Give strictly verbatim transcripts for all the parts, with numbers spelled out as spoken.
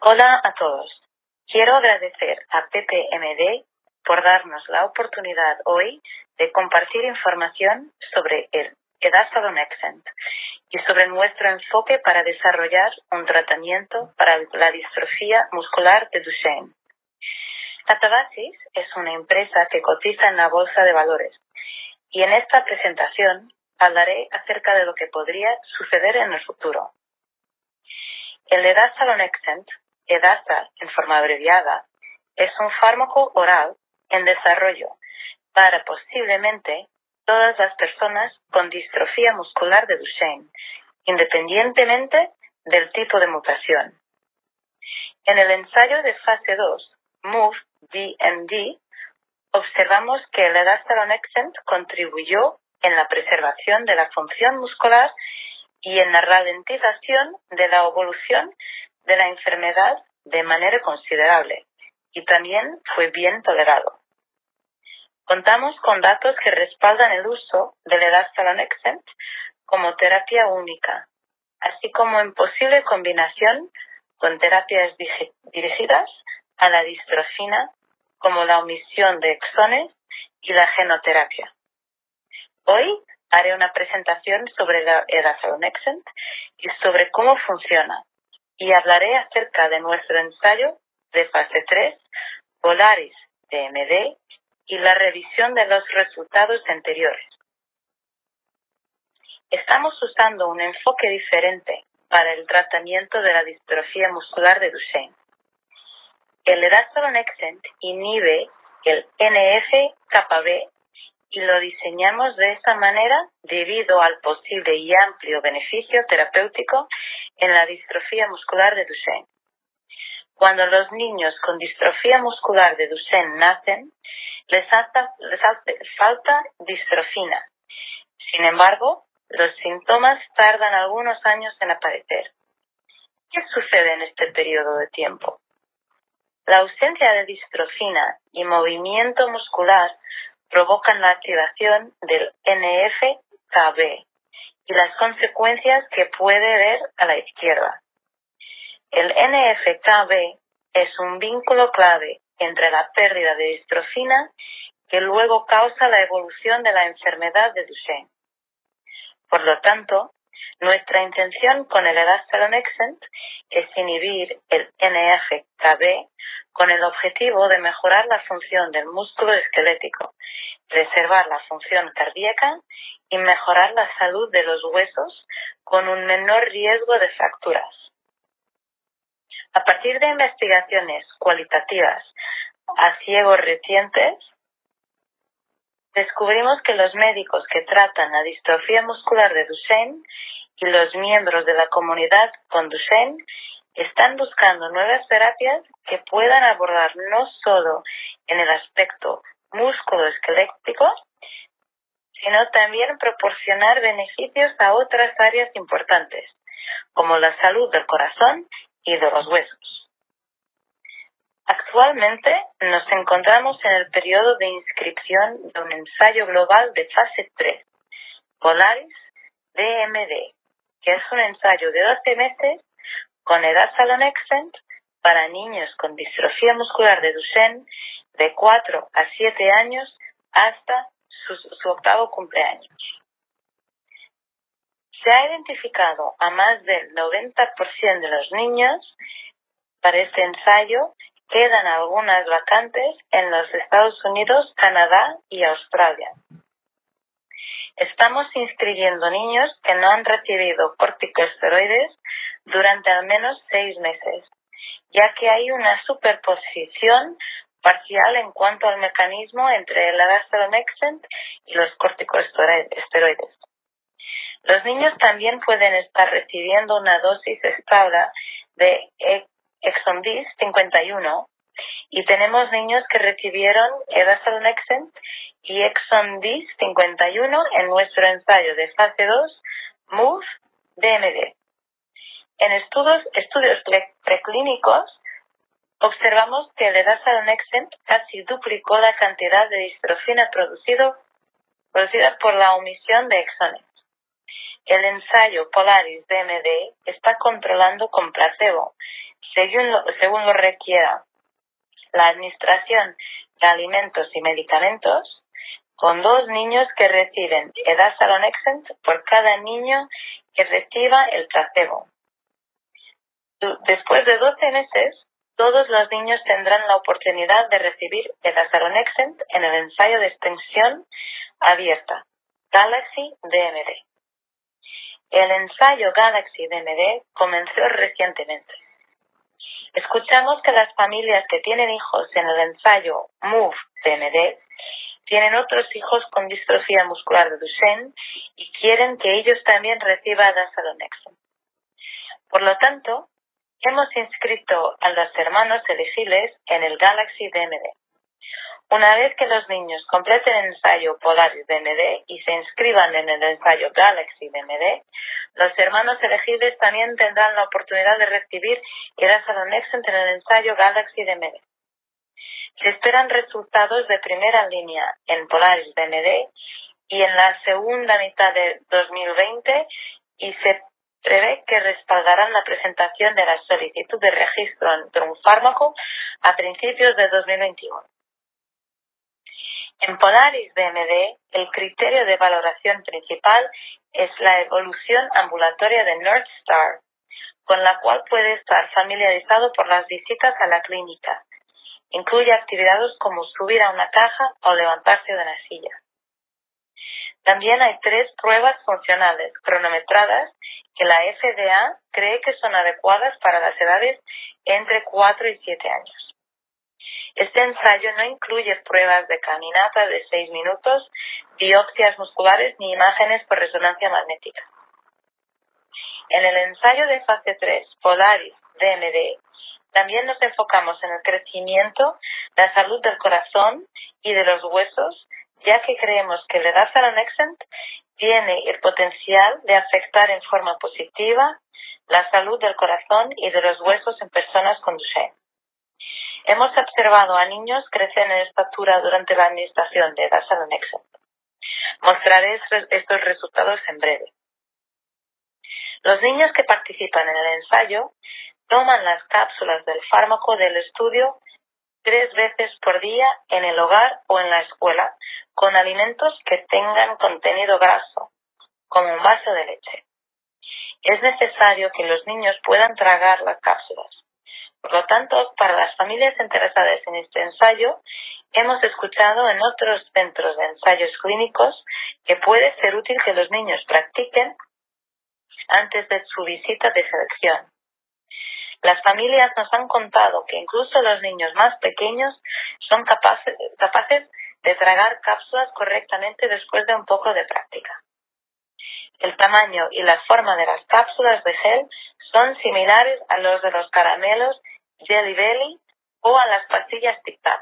Hola a todos. Quiero agradecer a P P M D por darnos la oportunidad hoy de compartir información sobre el Edasalonexent y sobre nuestro enfoque para desarrollar un tratamiento para la distrofía muscular de Duchenne. Atabasis es una empresa que cotiza en la bolsa de valores y en esta presentación hablaré acerca de lo que podría suceder en el futuro. El Edasalonexent, Edasa en forma abreviada, es un fármaco oral en desarrollo para posiblemente todas las personas con distrofía muscular de Duchenne, independientemente del tipo de mutación. En el ensayo de fase dos, MOVE-D M D, observamos que el Edasalonexent contribuyó en la preservación de la función muscular y en la ralentización de la evolución de la enfermedad de manera considerable, y también fue bien tolerado. Contamos con datos que respaldan el uso del Edasalonexent como terapia única, así como en posible combinación con terapias dirigidas a la distrofina, como la omisión de exones y la genoterapia. Hoy haré una presentación sobre el Edasalonexent y sobre cómo funciona, y hablaré acerca de nuestro ensayo de fase tres, Polaris-D M D, y la revisión de los resultados anteriores. Estamos usando un enfoque diferente para el tratamiento de la distrofía muscular de Duchenne. El Edasalonexent inhibe el N F kappa B y lo diseñamos de esta manera debido al posible y amplio beneficio terapéutico en la distrofía muscular de Duchenne. Cuando los niños con distrofía muscular de Duchenne nacen, les, hace, les hace falta distrofina. Sin embargo, los síntomas tardan algunos años en aparecer. ¿Qué sucede en este periodo de tiempo? La ausencia de distrofina y movimiento muscular provocan la activación del N F K B y las consecuencias que puede ver a la izquierda. El N F K B es un vínculo clave entre la pérdida de distrofina que luego causa la evolución de la enfermedad de Duchenne. Por lo tanto, nuestra intención con el Edasalonexent es inhibir el N F K B con el objetivo de mejorar la función del músculo esquelético, preservar la función cardíaca y mejorar la salud de los huesos con un menor riesgo de fracturas. A partir de investigaciones cualitativas a ciegos recientes, descubrimos que los médicos que tratan la distrofía muscular de Duchenne y los miembros de la comunidad con Duchenne están buscando nuevas terapias que puedan abordar no solo en el aspecto músculo-esquelético, sino también proporcionar beneficios a otras áreas importantes, como la salud del corazón y de los huesos. Actualmente nos encontramos en el periodo de inscripción de un ensayo global de fase tres, Polaris-D M D, que es un ensayo de doce meses con Edasalonexent para niños con distrofía muscular de Duchenne de cuatro a siete años hasta su, su octavo cumpleaños. Se ha identificado a más del noventa por ciento de los niños. Para este ensayo quedan algunas vacantes en los Estados Unidos, Canadá y Australia. Estamos inscribiendo niños que no han recibido corticosteroides durante al menos seis meses, ya que hay una superposición parcial en cuanto al mecanismo entre el Edasalonexent y los corticosteroides. Los niños también pueden estar recibiendo una dosis estable de Exondys cincuenta y uno y tenemos niños que recibieron Edasalonexent y Exondys cincuenta y uno en nuestro ensayo de fase dos MOVE-D M D. En estudios, estudios preclínicos observamos que el Edasalonexent casi duplicó la cantidad de distrofina producido, producida por la omisión de exones. El ensayo Polaris-D M D está controlando con placebo según lo, según lo requiera la administración de alimentos y medicamentos, con dos niños que reciben Edasalonexent por cada niño que reciba el placebo. Después de doce meses, todos los niños tendrán la oportunidad de recibir Edasalonexent en el ensayo de extensión abierta, Galaxy D M D. El ensayo Galaxy D M D comenzó recientemente. Escuchamos que las familias que tienen hijos en el ensayo MOVE D M D tienen otros hijos con distrofia muscular de Duchenne y quieren que ellos también reciban Edasalonexent. Por lo tanto, hemos inscrito a los hermanos elegibles en el Galaxy D M D. Una vez que los niños completen el ensayo Polaris D M D y se inscriban en el ensayo Galaxy D M D, los hermanos elegibles también tendrán la oportunidad de recibir Edasalonexent en el ensayo Galaxy D M D. Se esperan resultados de primera línea en Polaris D M D y en la segunda mitad de dos mil veinte y se prevé que respaldarán la presentación de la solicitud de registro de un fármaco a principios de dos mil veintiuno. En Polaris D M D, el criterio de valoración principal es la evolución ambulatoria de North Star, con la cual puede estar familiarizado por las visitas a la clínica. Incluye actividades como subir a una caja o levantarse de una silla. También hay tres pruebas funcionales cronometradas que la F D A cree que son adecuadas para las edades entre cuatro y siete años. Este ensayo no incluye pruebas de caminata de seis minutos, biopsias musculares ni imágenes por resonancia magnética. En el ensayo de fase tres, Polaris D M D, también nos enfocamos en el crecimiento, la salud del corazón y de los huesos, ya que creemos que el Edasalonexent tiene el potencial de afectar en forma positiva la salud del corazón y de los huesos en personas con Duchenne. Hemos observado a niños crecer en estatura durante la administración de Edasalonexent. Mostraré estos resultados en breve. Los niños que participan en el ensayo toman las cápsulas del fármaco del estudio tres veces por día en el hogar o en la escuela, con alimentos que tengan contenido graso, como un vaso de leche. Es necesario que los niños puedan tragar las cápsulas. Por lo tanto, para las familias interesadas en este ensayo, hemos escuchado en otros centros de ensayos clínicos que puede ser útil que los niños practiquen antes de su visita de selección. Las familias nos han contado que incluso los niños más pequeños son capaces, capaces de tragar cápsulas correctamente después de un poco de práctica. El tamaño y la forma de las cápsulas de gel son similares a los de los caramelos Jelly Belly o a las pastillas Tic Tac.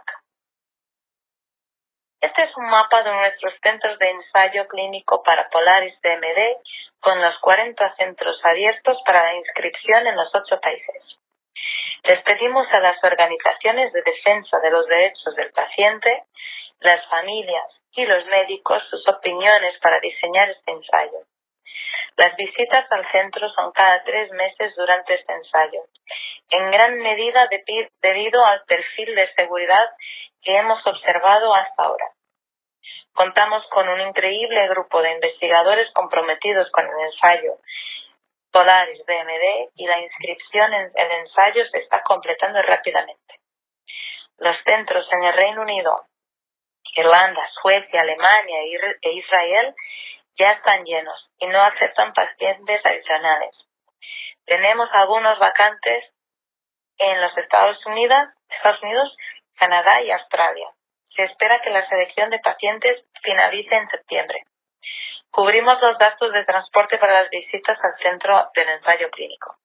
Este es un mapa de nuestros centros de ensayo clínico para Polaris D M D con los cuarenta centros abiertos para la inscripción en los ocho países. Les pedimos a las organizaciones de defensa de los derechos del paciente, las familias y los médicos sus opiniones para diseñar este ensayo. Las visitas al centro son cada tres meses durante este ensayo, en gran medida debido al perfil de seguridad que hemos observado hasta ahora. Contamos con un increíble grupo de investigadores comprometidos con el ensayo Polaris D M D y la inscripción en el ensayo se está completando rápidamente. Los centros en el Reino Unido, Irlanda, Suecia, Alemania e Israel ya están llenos y no aceptan pacientes adicionales. Tenemos algunos vacantes en los Estados Unidos, Estados Unidos, Canadá y Australia. Se espera que la selección de pacientes finalice en septiembre. Cubrimos los gastos de transporte para las visitas al centro del ensayo clínico.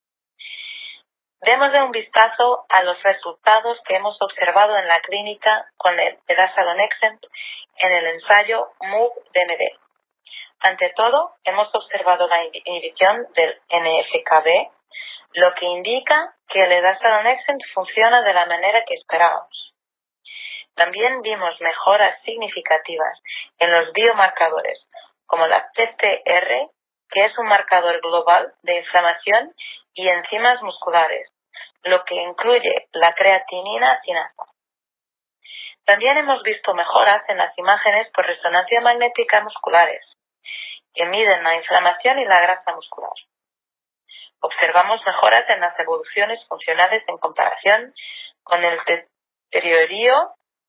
Demos un vistazo a los resultados que hemos observado en la clínica con el Edasalonexent en el ensayo MOVE D M D. Ante todo, hemos observado la inhibición del N F K B, lo que indica que el Edasalonexent funciona de la manera que esperábamos. También vimos mejoras significativas en los biomarcadores, como la T T R, que es un marcador global de inflamación y enzimas musculares, lo que incluye la creatinina cinasa. También hemos visto mejoras en las imágenes por resonancia magnética musculares, que miden la inflamación y la grasa muscular. Observamos mejoras en las evoluciones funcionales en comparación con el deterioro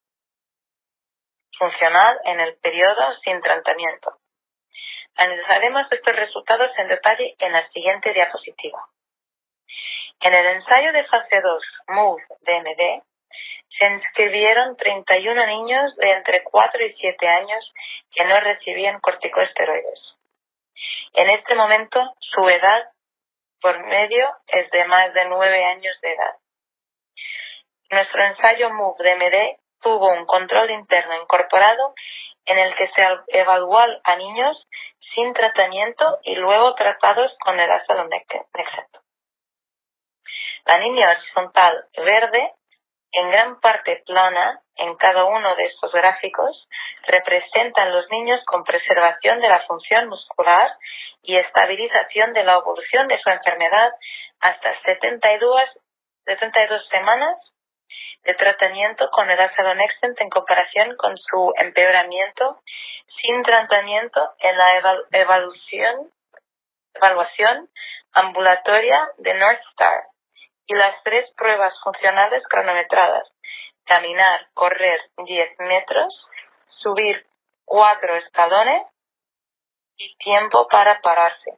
funcional en el periodo sin tratamiento. Analizaremos estos resultados en detalle en la siguiente diapositiva. En el ensayo de fase dos MOVE-D M D se inscribieron treinta y uno niños de entre cuatro y siete años que no recibían corticosteroides. En este momento, su edad por medio es de más de nueve años de edad. Nuestro ensayo MOVE-D M D tuvo un control interno incorporado en el que se evaluó a niños sin tratamiento y luego tratados con el Nexent. La línea horizontal verde, en gran parte plana en cada uno de estos gráficos, representan los niños con preservación de la función muscular y estabilización de la evolución de su enfermedad hasta setenta y dos semanas de tratamiento con el Nexent en comparación con su empeoramiento sin tratamiento en la evalu evaluación, evaluación ambulatoria de North Star y las tres pruebas funcionales cronometradas: caminar, correr diez metros, subir cuatro escalones y tiempo para pararse.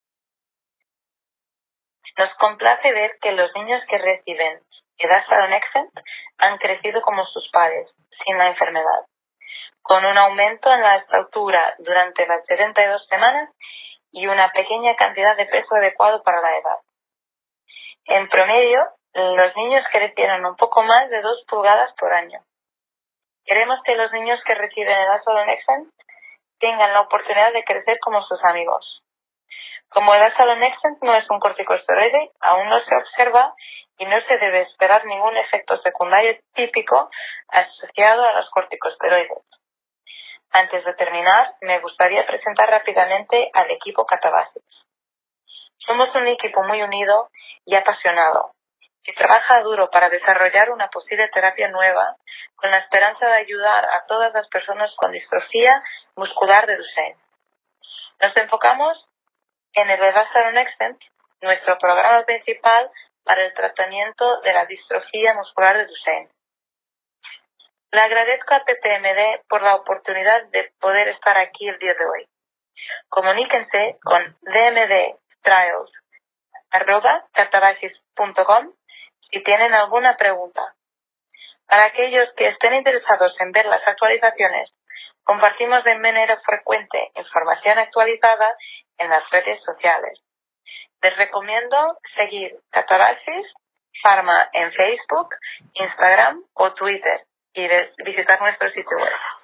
Nos complace ver que los niños que reciben Nexent han crecido como sus padres, sin la enfermedad, con un aumento en la estatura durante las setenta y dos semanas y una pequeña cantidad de peso adecuado para la edad. En promedio, los niños crecieron un poco más de dos pulgadas por año. Queremos que los niños que reciben el Nexent tengan la oportunidad de crecer como sus amigos. Como el Nexent no es un corticosteroide, aún no se observa y no se debe esperar ningún efecto secundario típico asociado a los corticosteroides. Antes de terminar, me gustaría presentar rápidamente al equipo Catabasis. Somos un equipo muy unido y apasionado, que trabaja duro para desarrollar una posible terapia nueva con la esperanza de ayudar a todas las personas con distrofia muscular de Duchenne. Nos enfocamos en el Nexent, nuestro programa principal para el tratamiento de la distrofia muscular de Duchenne. Le agradezco a P P M D por la oportunidad de poder estar aquí el día de hoy. Comuníquense con d m d trials arroba catabasis punto com si tienen alguna pregunta. Para aquellos que estén interesados en ver las actualizaciones, compartimos de manera frecuente información actualizada en las redes sociales. Les recomiendo seguir Catabasis Pharma en Facebook, Instagram o Twitter y visitar nuestro sitio web.